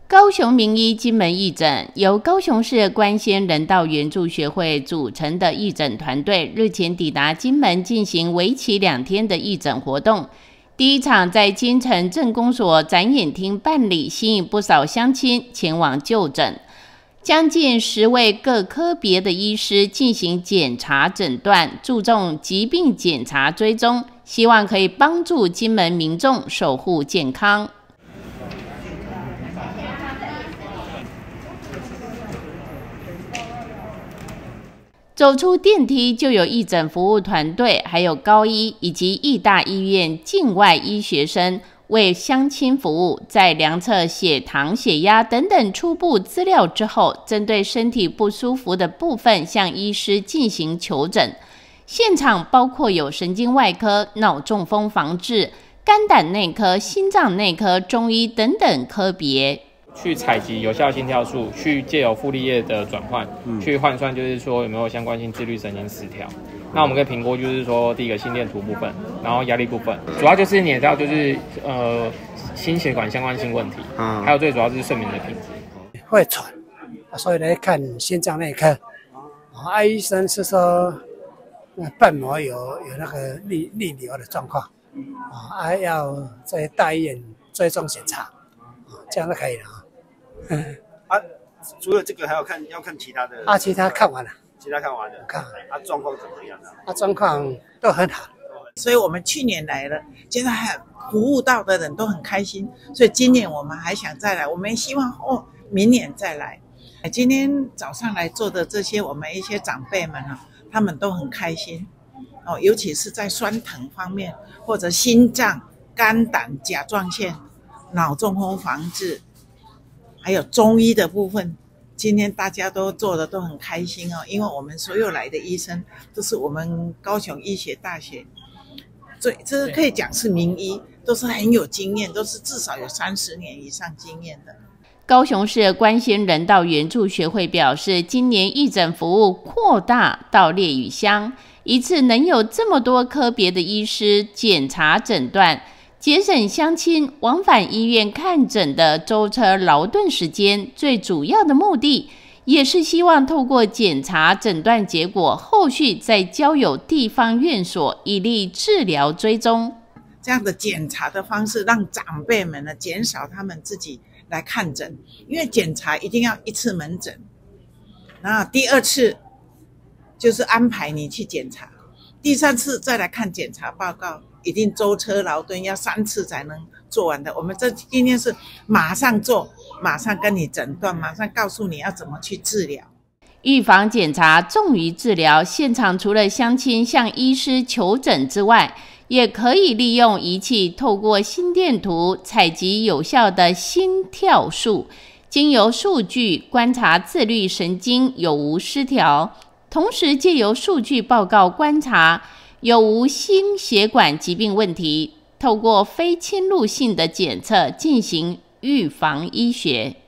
高雄名医金门义诊由高雄市关仙人道援助学会组成的义诊团队，日前抵达金门进行为期2天的义诊活动。第一场在金城镇公所展演厅办理，吸引不少乡亲前往就诊。将近10位各科别的医师进行检查诊断，注重疾病检查追踪，希望可以帮助金门民众守护健康。走出电梯就有义诊服务团队，还有高医以及义大医院境外医学生为乡亲服务，在量测血糖、血压等等初步资料之后，针对身体不舒服的部分向医师进行求诊。现场包括有神经外科、脑中风防治、肝胆内科、心脏内科、中医等等科别。 去采集有效心跳数，去借由傅立叶的转换，去换算，就是说有没有相关性自律神经失调。那我们可以评估，就是说第一个心电图部分，然后压力部分，主要就是你也知道，就是心血管相关性问题，还有最主要就是睡眠的品质。 会喘，所以来看心脏内科。医生是说，瓣膜有那个逆流的状况，要在大医院追踪检查，这样就可以了。 除了这个还要看其他的其他看完了，看完状况怎么样呢？ 状况都很好， 所以我们去年来了，现在还服务到的人都很开心，所以今年我们还想再来，我们希望明年再来。今天早上来做的这些我们一些长辈们他们都很开心尤其是在酸疼方面，或者心脏、肝胆、甲状腺、脑中风防治，还有中医的部分，今天大家都做的都很开心因为我们所有来的医生都是我们高雄医学大学，这可以讲是名医，都是很有经验，都是至少有30年以上经验的。 高雄市关仙人道援助学会表示，今年义诊服务扩大到烈屿乡，一次能有这么多科别的医师检查诊断，节省乡亲往返医院看诊的舟车劳顿时间，最主要的目的也是希望透过检查诊断结果，后续再交由地方院所以利治疗追踪。 这样的检查的方式，让长辈们减少他们自己来看诊，因为检查一定要一次门诊，然后第2次就是安排你去检查，第3次再来看检查报告，一定舟车劳顿，要3次才能做完的。我们今天是马上做，马上跟你诊断，马上告诉你要怎么去治疗。 预防检查重于治疗，现场除了乡亲向医师求诊之外，也可以利用仪器透过心电图采集有效的心跳数，经由数据观察自律神经有无失调，同时借由数据报告观察有无心血管疾病问题，透过非侵入性的检测进行预防医学。